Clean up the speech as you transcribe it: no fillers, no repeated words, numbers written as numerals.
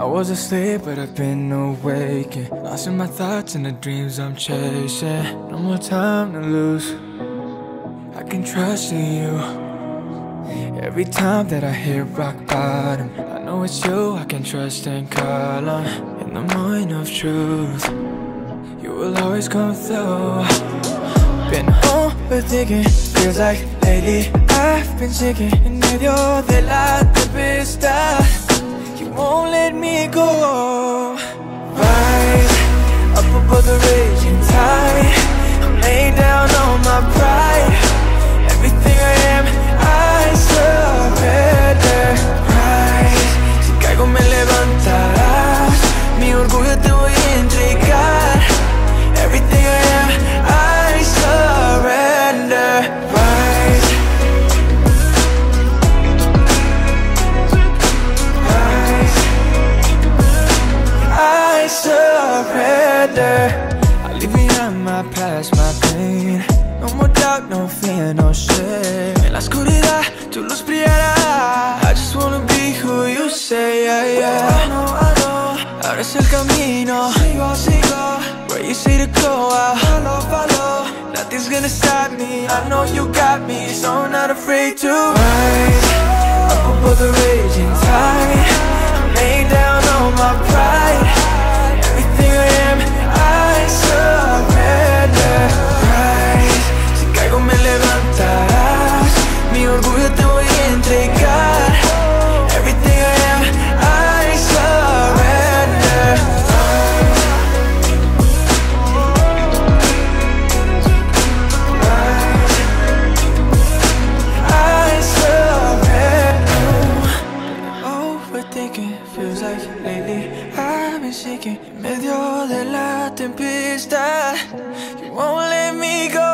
I was asleep, but I've been awakened, lost in my thoughts and the dreams I'm chasing. No more time to lose, I can trust in you. Every time that I hit rock bottom, I know it's you I can trust and call on. In the moment of truth, you will always come through. Been overthinking, feels like lately I've been sinking en medio de la tempestad. You won't let me go. Rise up above the raging tide. I'm laying down on my pride. Everything I am, I surrender. Rise, si caigo me levantarás. Mi orgullo te voy a entregar. Everything I am, I surrender. Rise, rise, I surrender. I leave behind my past, my pain. No more doubt, no fear, no shame. En la oscuridad, tu luz brillará. I just wanna be who you say, yeah, yeah. I know, abres el camino. Sigo, sigo. Where you say to go, I'll follow, follow. Nothing's gonna stop me, I know you got me. So I'm not afraid to rise up above the raging tide. I'm laying down on my pride. Everything I am, I surrender. Me levantarás, mi orgullo te voy a entregar. Everything I am, I surrender. I surrender. Overthinking, feels like lately I've been sinking en medio de la tempestad. You won't let me go.